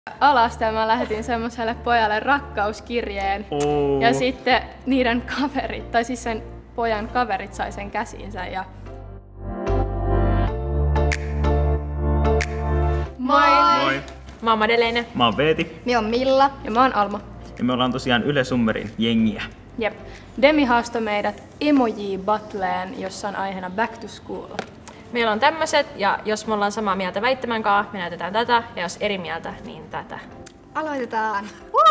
Ala-asteella mä lähetin semmoiselle pojalle rakkauskirjeen ja sitten niiden kaverit, tai siis sen pojan kaverit sai sen käsiinsä ja Moi! Moi! Mä oon Madeleine. Mä oon Veeti. Mä oon Milla. Ja mä oon Alma. Ja me ollaan tosiaan Yle Summerin jengiä. Jep. Demi haastoi meidät emoji-battleen, jossa on aiheena back to school. Meillä on tämmöset, ja jos me ollaan samaa mieltä väittämän kanssa, me näytetään tätä, ja jos eri mieltä, niin tätä. Aloitetaan!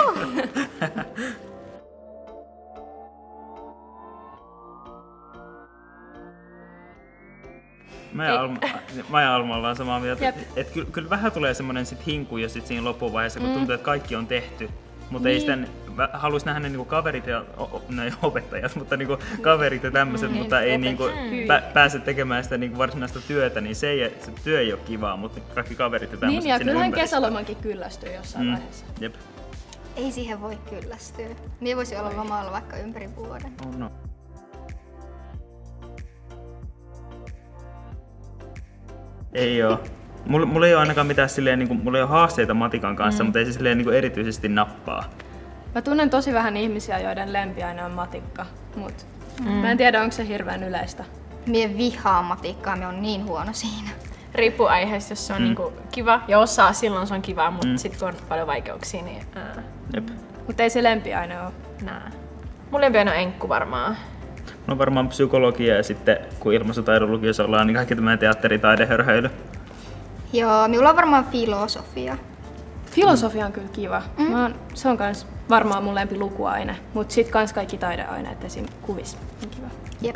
Mä ja Alma ollaan samaa mieltä, että kyllä vähän tulee semmonen sit hinku jo sit siinä loppuvaiheessa, kun tuntuu, että kaikki on tehty. Mutta ei sitten haluaisi nähdä ne niinku kaverit ja opettajat, mutta niinku kaverit ja tämmöiset, mutta ei niinku pääse tekemään sitä niinku varsinaista työtä, niin se työ ei ole kivaa, mutta kaikki kaverit ja tämmöiset. Niin ja kyllähän kesälomankin kyllästyy jossain vaiheessa. Jep. Ei siihen voi kyllästyä. Mie voisi olla lomalla vaikka ympäri vuoden. Oh no. Ei oo. Mulla ei ole ainakaan mitään silleen, niinku, mulla ei ole haasteita matikan kanssa, mutta ei se silleen niinku erityisesti nappaa. Mä tunnen tosi vähän ihmisiä, joiden lempiaine on matikka, mut mä en tiedä, onko se hirveän yleistä. Mie vihaan matikkaa, mie on niin huono siinä. Riippuu aiheesta, jos se on niinku kiva ja osaa, silloin se on kiva, mutta sit kun on paljon vaikeuksia, niin Jep. Mut ei se lempiaine oo. nää. Mun lempiaine on enkku varmaan. Mulla on varmaan psykologia ja sitten kun ilmaisutaidon lukiossa ollaan, niin kaikki tämä teatteri, taide, hörhöily. Joo, minulla on varmaan filosofia. Filosofia on kyllä kiva. Se on kans varmaan mun lempilukuaine, mut sit kans kaikki taideaineet, esim. Kuvis on kiva. Jep.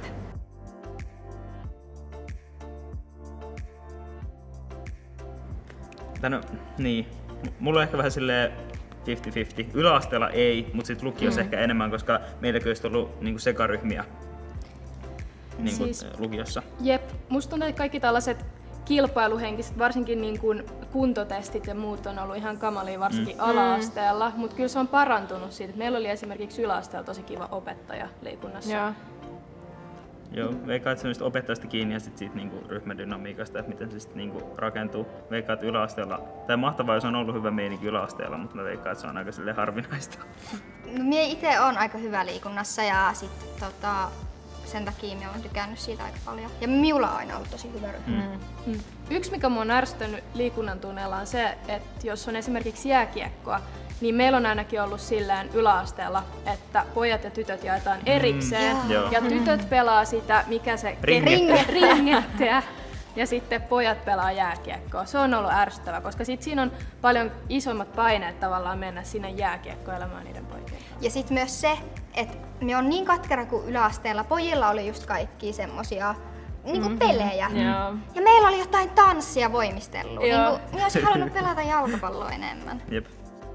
Niin. Mulla on ehkä vähän silleen 50-50. Yläasteella ei, mutta sitten lukiossa ehkä enemmän, koska meilläkin olisi ollut niinku sekaryhmiä niinku Siis lukiossa. Jep. Musta tuntuu, että kaikki tällaiset kilpailuhenkiset, varsinkin niin kuin kuntotestit ja muut on ollut ihan kamalia, varsinkin ala-asteella, mutta kyllä se on parantunut siitä. Meillä oli esimerkiksi yläasteella tosi kiva opettaja liikunnassa. Joo, veikkaat semmoista opettajasta kiinni ja sit siitä niinku ryhmädynamiikasta, että miten se sit niinku rakentuu. Veikkaat yläasteella, tai mahtavaa, jos on ollut hyvä meininki yläasteella, mutta mä veikkaan, että se on aika silleen harvinaista. No, mie ite on aika hyvä liikunnassa ja sit sen takia mie on tykännyt siitä aika paljon. Ja minulla on aina ollut tosi hyvä ryhmä. Yksi, mikä mua on ärsyttänyt liikunnan tunneilla on se, että jos on esimerkiksi jääkiekkoa, niin meillä on ainakin ollut silleen yläasteella, että pojat ja tytöt jaetaan erikseen. Ja tytöt pelaa sitä, mikä se ringettä. Ja sitten pojat pelaa jääkiekkoa. Se on ollut ärsyttävää, koska sit siinä on paljon isommat paineet tavallaan mennä sinne jääkiekkoelämään niiden poikien. Ja sit myös se, että me on niin katkera kuin yläasteella. Pojilla oli just kaikki semmosia niinku pelejä. Ja meillä oli jotain tanssia voimistelua. Niinku, me olisi halunnut pelata jalkapalloa enemmän. Jep.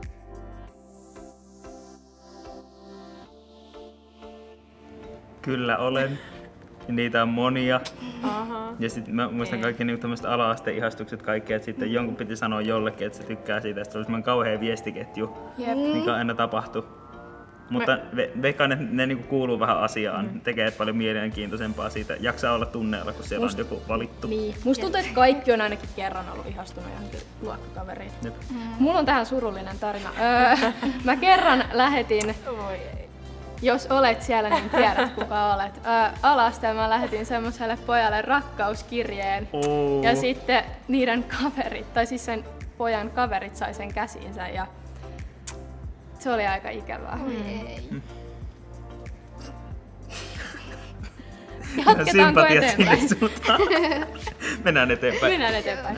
Kyllä olen. Niitä on monia. Ja sitten mä muistan kaikki niinku tämmöiset ala-asteen ihastukset kaikki, että sitten jonkun piti sanoa jollekin, että se tykkää siitä, että se oli semmoinen kauhea viestiketju, mikä aina tapahtui. Mutta veikkaan, että ne niinku kuuluu vähän asiaan, tekee paljon mielenkiintoisempaa siitä, jaksaa olla tunneella, kun siellä on joku valittu. Niin. Musta tuntuu, että kaikki on ainakin kerran ollut ihastunut johonkin luokkakaveriin. Mulla on tähän surullinen tarina. Mä kerran lähetin, jos olet siellä, niin tiedät kuka olet. Ala-asteella mä lähetin semmoiselle pojalle rakkauskirjeen ja sitten niiden kaverit, tai siis sen pojan kaverit sai sen käsiinsä ja se oli aika ikävää. Jatketaanko eteenpäin? Mennään eteenpäin. Mennään eteenpäin.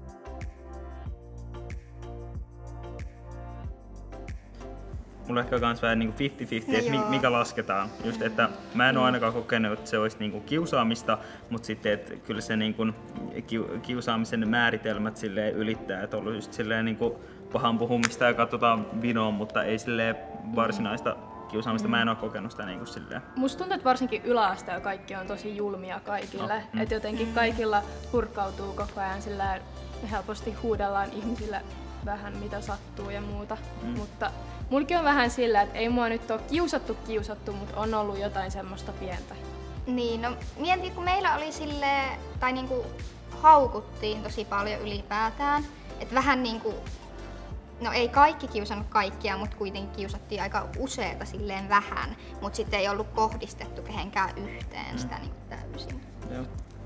Mulla on ehkä kans vähän niinku 50-50, että mikä lasketaan. Just, että mä en oo ainakaan kokenut, että se olisi niinku kiusaamista, mutta sitten, että kyllä se niinku kiusaamisen määritelmät silleen ylittää, että on ollut just silleen niinku pahan puhumista ja katsotaan vinoon, mutta ei silleen varsinaista kiusaamista. Mä en oo kokenut sitä niinku silleen. Musta tuntuu, että varsinkin yläasteella kaikki on tosi julmia kaikille. Että jotenkin kaikilla purkautuu koko ajan silleen, helposti huudellaan ihmisille vähän mitä sattuu ja muuta. Mutta mullakin on vähän sillä, että ei mua nyt ole kiusattu, mutta on ollut jotain semmoista pientä. Niin, no mietin, kun meillä oli silleen, tai niinku haukuttiin tosi paljon ylipäätään. Että vähän niinku no ei kaikki kiusannut kaikkia, mutta kuitenkin kiusattiin aika useita silleen vähän, mutta sitten ei ollut kohdistettu kehenkään yhteen sitä niin kuin täysin. Joo.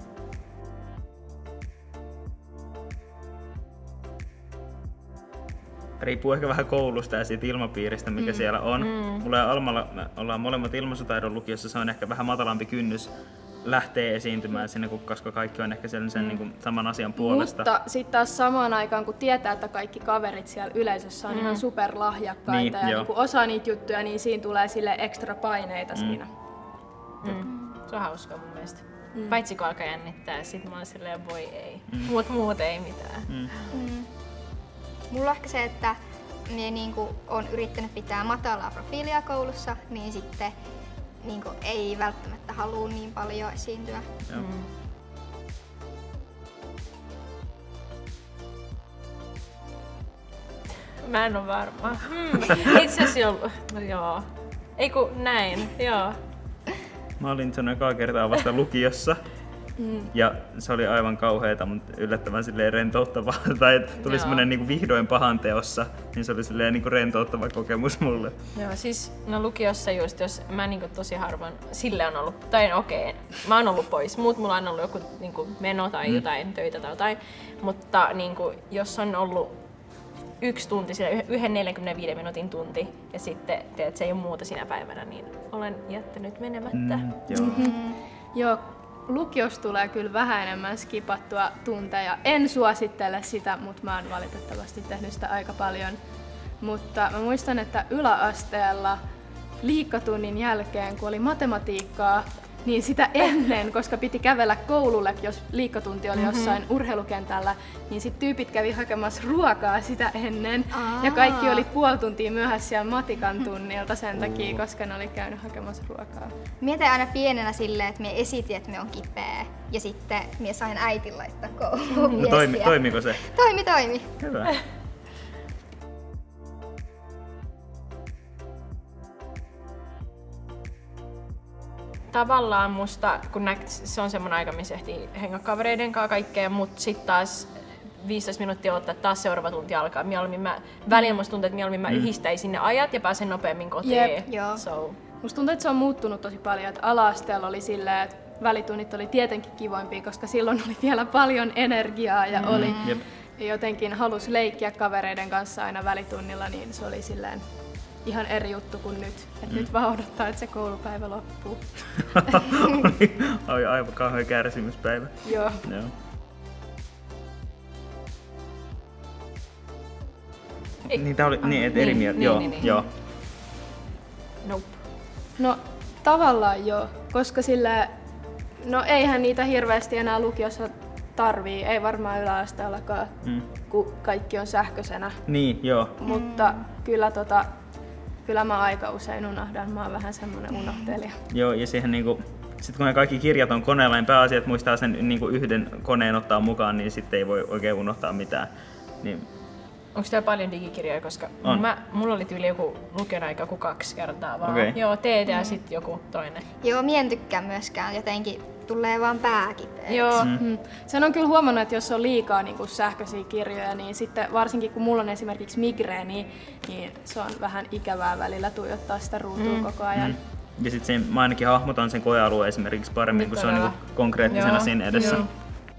Riippuu ehkä vähän koulusta ja siitä ilmapiiristä, mikä siellä on. Mulla ja Almalla me ollaan molemmat ilmaisutaidon lukiossa, se on ehkä vähän matalampi kynnys lähtee esiintymään sinne, koska kaikki on ehkä sen niin kuin saman asian puolesta. Mutta sitten taas samaan aikaan, kun tietää, että kaikki kaverit siellä yleisössä on ihan superlahjakkaita ja niin osaa niitä juttuja, niin siinä tulee sille ekstra paineita siinä. Se on hauskaa mun mielestä. Paitsi kun alkaa jännittää, sit mä oon silleen voi ei. Muut ei mitään. Mulla on ehkä se, että minä niinku on yrittänyt pitää matalaa profiilia koulussa, niin sitten niinku ei välttämättä halua niin paljon esiintyä. Mä en oo varma. Itse asiassa joo. Ei kun näin, joo. Mä olin sen ekaa kertaa vasta lukiossa. Ja se oli aivan kauheeta, mutta yllättävän silleen rentouttava. Tai tuli semmonen niinku vihdoin pahan teossa, niin se oli silleen niinku rentouttava kokemus mulle. Joo, siis no lukiossa just, jos mä niinku tosi harvoin sille on ollut, tai mä oon ollut pois, mulla on ollut joku niinku meno tai jotain töitä tai jotain, mutta niinku, jos on ollut 1 tunti, yhden 45 minuutin tunti ja sitten teet se ei ole muuta sinä päivänä, niin olen jättänyt menemättä. Joo. Lukiossa tulee kyllä vähän enemmän skipattua tunteja. En suosittele sitä, mutta mä oon valitettavasti tehnyt sitä aika paljon. Mutta mä muistan, että yläasteella liikkatunnin jälkeen, kun oli matematiikkaa, niin sitä ennen, koska piti kävellä koululle, jos liikkatunti oli jossain urheilukentällä, niin sit tyypit kävi hakemassa ruokaa sitä ennen. Ja kaikki oli puoli tuntia myöhässä siellä matikan tunnilta sen takia, koska ne oli käynyt hakemassa ruokaa. Mietin aina pienenä silleen, että mie esitin, että mie on kipeä. Ja sitten mie sain äitin laittaa kouluun viestiä. Toimiko se? Toimi. Hyvä. Tavallaan musta, kun se on semmoinen aika, missä ehtii hengaa kavereiden kanssa kaikkea, mutta sitten taas 15 minuuttia odottaa, taas seuraava tunti alkaa. Välillä musta tuntuu, että mieluummin mä yhdistäisin ne ajat ja pääsen nopeammin kotiin. Musta tuntuu, että se on muuttunut tosi paljon. Että ala-asteella oli silleen, että välitunnit oli tietenkin kivoimpia, koska silloin oli vielä paljon energiaa ja oli jotenkin halus leikkiä kavereiden kanssa aina välitunnilla, niin se oli silleen ihan eri juttu kuin nyt. Nyt vaan odottaa, että se koulupäivä loppuu. Oli aivan kauhean kärsimyspäivä. Joo. Niin tää oli eri mieltä. Joo. Nope. No tavallaan joo, koska sillä eihän niitä hirveästi enää lukiossa tarvii, ei varmaan yläasteellakaan, kun kaikki on sähköisenä. Niin, joo. Mutta kyllä mä aika usein unohdan, mä oon vähän semmonen unohtelija. Joo, ja siihen niinku, sit kun ne kaikki kirjat on koneella, niin pääasia, että muistaa sen niinku yhden koneen ottaa mukaan, niin sitten ei voi oikein unohtaa mitään. Niin. Onko teillä paljon digikirjoja, koska mulla oli tyyli joku lukion aika joku 2 kertaa vaan. Okay. Joo, teet ja sitten joku toinen. Joo, mie en tykkää myöskään, jotenkin tulee vaan pää kipeäksi. Joo. Sen on kyllä huomannut, että jos on liikaa niin sähköisiä kirjoja, niin sitten varsinkin kun mulla on esimerkiksi migreeni, niin se on vähän ikävää välillä tuijottaa sitä ruutua koko ajan. Ja sitten mä ainakin hahmotan sen koealueen esimerkiksi paremmin, kun se on niinku konkreettisena siinä edessä. Joo.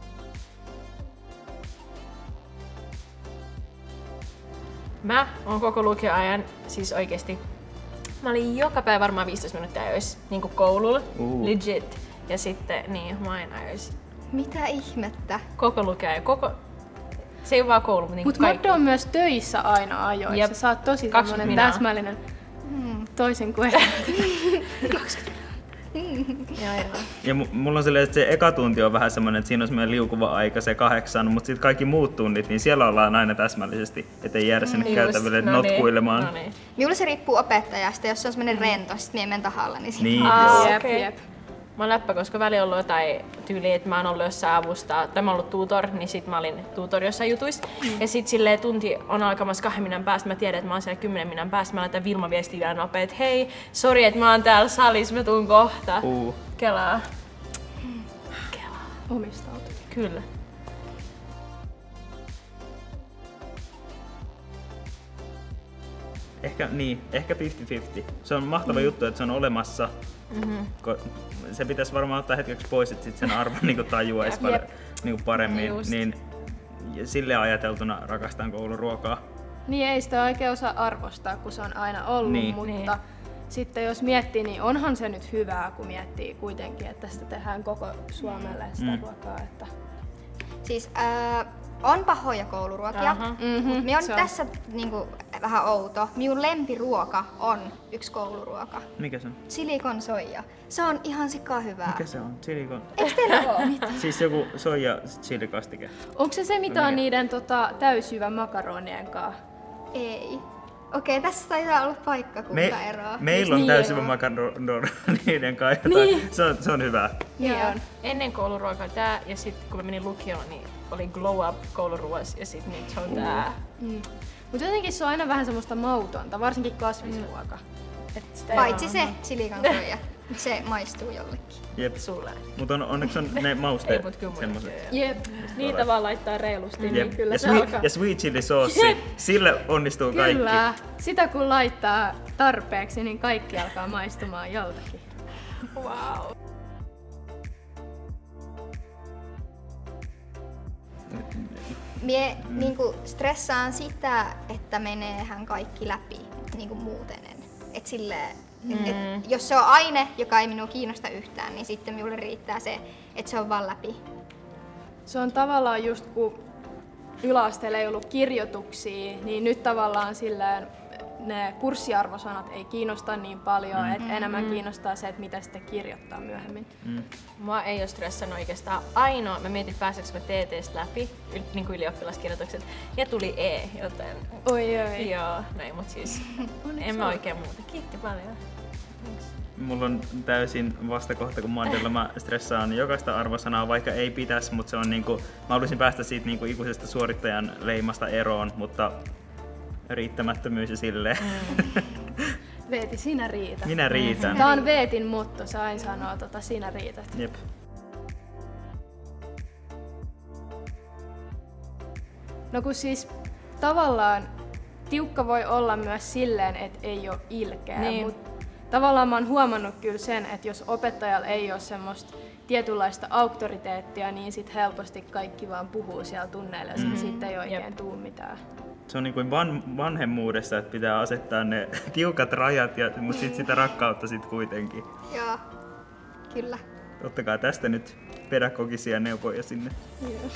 Mä oon koko lukioajan, siis oikeesti, mä olin joka päivä varmaan 15 minuuttia ajoissa niinku koululla, legit. Ja sitten mä aina ajoissa. Mitä ihmettä? Koko lukioajan, se ei ole vaan koulu, mutta Mut Maddo on myös töissä aina ajoissa, sä oot tosi semmonen täsmällinen toisin kuin Ja mulla on silleen, että se eka tunti on vähän semmoinen, että siinä on semmoinen liukuva aika, se 8, mutta sitten kaikki muut tunnit, niin siellä ollaan aina täsmällisesti, ettei jäädä sinne käytäville notkuilemaan. Minulla se riippuu opettajasta, jos se on semmoinen rento, sit mie men tahalla, niin niin jep. Mä oon läppä, koska välillä on ollut jotain tyyliä, että mä oon ollut jossain avustaa, tai mä oon ollut tutor, niin sit mä olin tutor jossain jutuissa. Ja sit silleen tunti on alkamassa 2 minuutin päästä, mä tiedän, että mä oon siellä 10 minuutin päästä, mä laitan Vilma viestiä vielä nopea, että hei, sori, että mä oon täällä salissa, mä tuun kohta. Kelaa. Omistautuu. Kyllä. Ehkä 50-50. Se on mahtava juttu, että se on olemassa. Se pitäisi varmaan ottaa hetkeksi pois, että sit sen arvon niin tajuaisi niin paremmin. Niin sille ajateltuna rakastan kouluruokaa. Niin ei sitä oikein osaa arvostaa, kun se on aina ollut, mutta sitten jos miettii, niin onhan se nyt hyvää, kun miettii kuitenkin, että sitä tehdään koko Suomelle sitä ruokaa. Että... Siis on pahoja kouluruokia, mutta minä on tässä niinku, vähän outo. Minun lempiruoka on yksi kouluruoka. Mikä se on? Silikon soija. Se on ihan sikkaa hyvää. Mikä se on? Silikon? Eikö teillä ole? Siis joku soija chilikastike. Onko se mitä on niiden täysjyvän makaronien kanssa? Ei. Okei, tässä taitaa olla paikkakuntaeroa. Meillä on täysjyvä makaronien kanssa. Se on hyvää. Niin on. Ennen kouluruokaa tää ja sitten kun mä menin lukioon, niin oli Glow Up kouluruoas ja sitten nyt se on tää. Mutta jotenkin se on aina vähän semmoista mautonta, varsinkin kasvisruoka. Paitsi se silikonsoija. Se maistuu jollekin. Jep. Sulle. Mutta onneksi on ne mausteet semmoset. Jep. Niitä vaan laittaa reilusti, niin kyllä se alkaa. Ja sweet chili sauce, sille onnistuu kaikki. Kyllä. Sitä kun laittaa tarpeeksi, niin kaikki alkaa maistumaan joltakin. Wow. Mie niinku stressaan sitä, että meneehän kaikki läpi niinku muutenen. Et silleen, et jos se on aine, joka ei minua kiinnosta yhtään, niin sitten minulle riittää se, että se on vaan läpi. Se on tavallaan just kun yläasteella ei ollut kirjoituksia, niin nyt tavallaan silleen ne kurssiarvosanat ei kiinnosta niin paljon, että enemmän kiinnostaa se, että mitä sitten kirjoittaa myöhemmin. Mua ei ole stressannut oikeastaan ainoa. Mä mietin, pääseekö mä TT:stä läpi, niin kuin ylioppilaskirjoitukset, ja tuli E, joten... Oi. Joo, näin, mut siis en mä oikein muuta. Kiitti paljon. Mulla on täysin vastakohta kuin Mandella. Mä stressaan jokaista arvosanaa, vaikka ei pitäisi, mutta se on niinku... Mä haluaisin päästä siitä niinku ikuisesta suorittajan leimasta eroon, mutta riittämättömyys ja silleen. Veeti, sinä riitä. Minä riitän. Tää on Veetin motto, sä aina sanoo sinä riität. Jep. No kun siis tavallaan tiukka voi olla myös silleen, että ei ole ilkeä, mutta tavallaan mä oon huomannut kyllä sen, että jos opettajalla ei ole semmoista tietynlaista auktoriteettia, niin sit helposti kaikki vaan puhuu siellä tunneilla ja sitten ei oikein tuu mitään. Se on niin kuin vanhemmuudessa, että pitää asettaa ne tiukat rajat, mutta sit sitä rakkautta sit kuitenkin. Joo, kyllä. Ottakaa tästä nyt pedagogisia neuvoja sinne. Joo.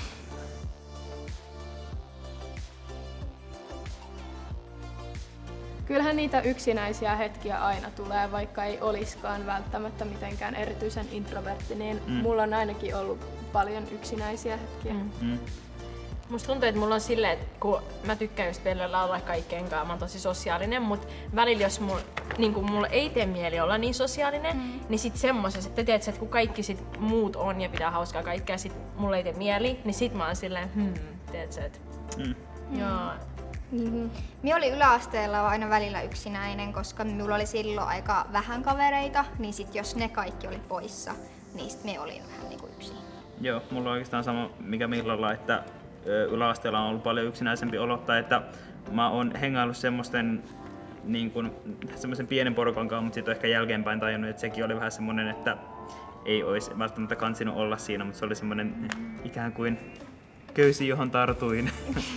Kyllähän niitä yksinäisiä hetkiä aina tulee, vaikka ei oliskaan välttämättä mitenkään erityisen introvertti, niin mulla on ainakin ollut paljon yksinäisiä hetkiä. Musta tuntuu, että mulla on silleen, että kun mä tykkään just pelillä olla kaikkeen kanssa, mä oon tosi sosiaalinen, mutta välillä jos mulla ei tee mieli olla niin sosiaalinen, niin sit semmosessa, että tiedät, että kun kaikki sit muut on ja pitää hauskaa kaikkea, sit mulla ei tee mieli, niin sit mä oon silleen, tiedät, että joo. Minä olin yläasteella aina välillä yksinäinen, koska minulla oli silloin aika vähän kavereita, niin sit jos ne kaikki oli poissa, niin sit minä olin vähän niinku yksin. Joo, mulla on oikeastaan sama mikä Millalla, että yläasteella on ollut paljon yksinäisempi olottaa, että mä oon hengaillut semmoisen pienen porukan kanssa, mutta sitten ehkä jälkeenpäin tajunnut, että sekin oli vähän semmoinen, että ei olisi välttämättä kansinut olla siinä, mutta se oli semmoinen ikään kuin köysi, johon tartuin.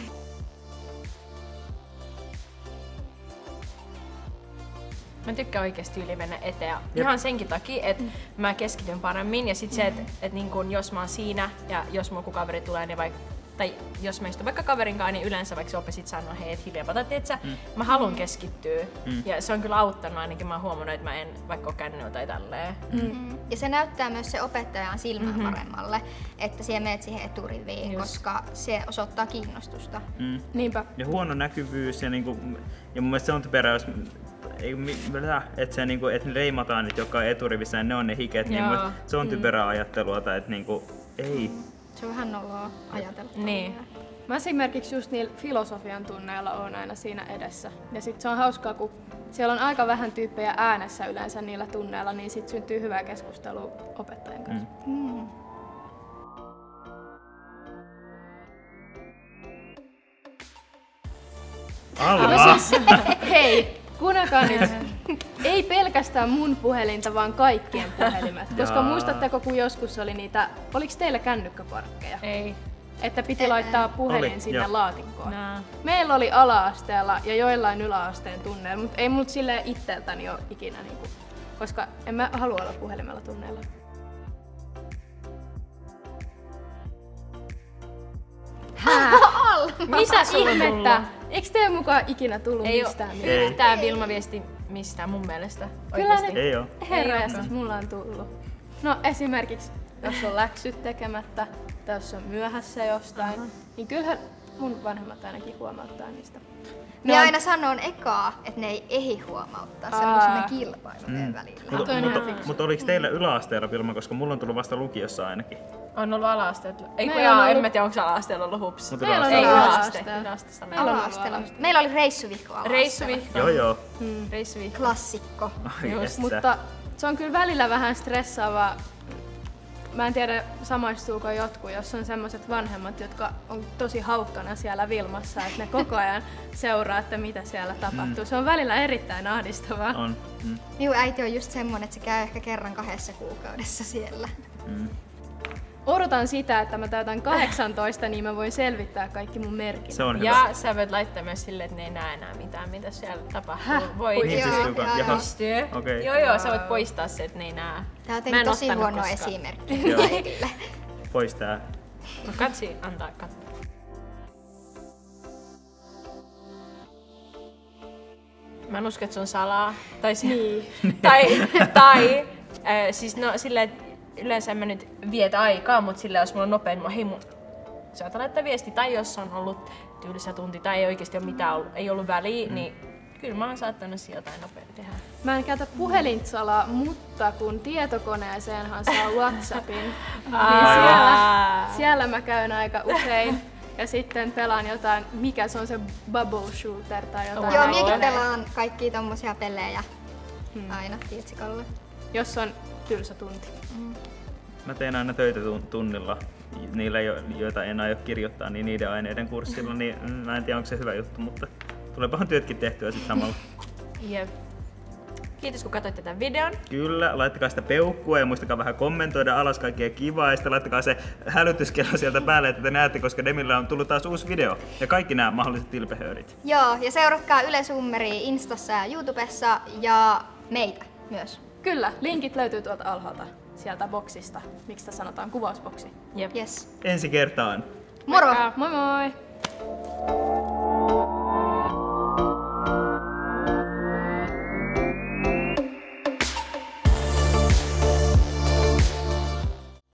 Mä tykkään oikeesti yli mennä eteen. Ihan senkin takia, että mä keskityn paremmin ja sit se, että niin kun jos mä oon siinä ja jos mun kaveri tulee, niin tai jos mä istun vaikka kaverin kanssa, niin yleensä vaikka opesit sanoo, hei, et hiljaa, mä haluan keskittyä. Ja se on kyllä auttanut ainakin, mä oon huomannut, että mä en vaikka ole kännyllä tai tälleen. Ja se näyttää myös se opettajan silmään paremmalle, että siellä menet siihen eturiviin, koska se osoittaa kiinnostusta. Niinpä. Ja huono näkyvyys ja mun mielestä se on typerää, jos että se niinku, että leimataan niitä, jotka on eturivissä ja ne on ne hiket, niin se on typerää ajattelua tai että niinku, ei. Se on vähän noloa ajatella. Niin. Mä esimerkiksi just niillä filosofian tunneilla oon aina siinä edessä. Ja sit se on hauskaa, kun siellä on aika vähän tyyppejä äänessä yleensä niillä tunneilla, niin sit syntyy hyvää keskustelua opettajan kanssa. Alma! Hei! kuunnelkaa nyt. Ei pelkästään mun puhelinta, vaan kaikkien puhelimet. Koska muistatteko, kun joskus oli niitä, oliks teillä kännykkäparkkeja? Ei. Että piti laittaa puhelin sinne laatikkoon. Meillä oli ala-asteella ja joillain yläasteen tunneilla, mutta ei mut silleen itseltäni ole ikinä, niinku, koska en mä halua olla puhelimella tunneilla. Mitä sulla ihmettä? Eikö teidän mukaan ikinä tullut mistään? Ei yhtään Vilma-viesti mistään mun mielestä. Kyllä ne ei oo. herrajastas mulla on tullut. No esimerkiksi, jos on läksyt tekemättä tai jos on myöhässä jostain, niin kyllähän mun vanhemmat ainakin huomauttaa niistä. Minä aina sanon ekaa, että ne ei ehdi huomauttaa, semmoisena kilpailujen välillä. Mutta oliko teillä yläasteella, Vilma, koska mulla on tullut vasta lukiossa ainakin? On ollut ala-asteella. En mä tiedä, onko ala-asteella ollut hups. Meillä on ala-asteella. Meillä oli reissuvihko ala-asteella. Reissuvihko. Joo. Reissuvihko. Klassikko. Mutta se on kyllä välillä vähän stressaavaa. Mä en tiedä, samaistuuko jotkut, jos on semmoiset vanhemmat, jotka on tosi haukkana siellä Vilmassa, että ne koko ajan seuraa, että mitä siellä tapahtuu. Se on välillä erittäin ahdistavaa. On. Minun äiti on just semmonen, että se käy ehkä kerran 2 kuukaudessa siellä. Odotan sitä, että mä täytän 18, niin mä voin selvittää kaikki mun merkit. Se on hyvä. Ja sä voit laittaa myös silleen, että ne ei näe enää mitään, mitä siellä tapahtuu. Niin pystyykö? Pystyy. Okay. Joo, sä voit poistaa se, että ne ei näe. Tää on tosi huono esimerkki äidille. Pois tää. No katsi, antaa katsoa. Mä en usko, että se on salaa. Tai siis no silleen, että yleensä mä nyt viet aikaa, mutta silleen jos mulla on nopein, niin hei saatan laittaa viesti. Tai jos on ollut tylsä tunti tai ei oikeesti ole mitään ollut, ei ollut väliä, niin kyllä mä oon saattanut sieltä jotain nopeasti tehdä. Mä en käytä puhelinsalaa, mutta kun tietokoneeseenhan saa WhatsAppin, niin siellä mä käyn aika usein. Ja sitten pelaan jotain, mikä se on se bubble shooter tai jotain. Joo, minäkin pelaan kaikkia tommosia pelejä aina tietsikolla. Jos on tylsä tunti. Mä teen aina töitä tunnilla. Niillä, joita en aio kirjoittaa, niin niiden aineiden kurssilla, niin mä en tiedä, onko se hyvä juttu, mutta tuleepahan työtkin tehtyä sitten samalla. Jep. Kiitos kun katsoitte tämän videon. Kyllä, laittakaa sitä peukkua ja muistakaa vähän kommentoida alas kaikkea kivaa ja sitten laittakaa se hälytyskello sieltä päälle, että te näette, koska Demillä on tullut taas uusi video ja kaikki nämä mahdolliset tilpehöörit. Joo, ja seuratkaa Yle Summeria Instassa ja YouTubessa ja meitä myös. Kyllä, linkit löytyy tuolta alhaalta, sieltä boksista. Miksi sitä sanotaan? Kuvausboksi. Jep. Yes. Ensi kertaan. Moro! Moi moi!